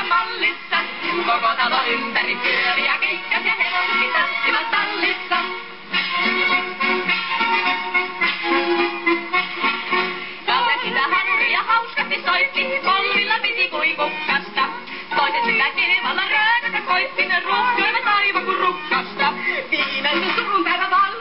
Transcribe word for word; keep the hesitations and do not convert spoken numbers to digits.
mallissa. Koko talo ympäri pyöri ja keikkas ja hevoskin tanssivat tallissa. Kalle sitä hannuria hauskasti soitti, pollilla piti kuin kukkasta. Toiset sitä kevalla röökätä koitti, ne rohjoivat aivan kuin rukkasta. Viimeisen surun päivä valli.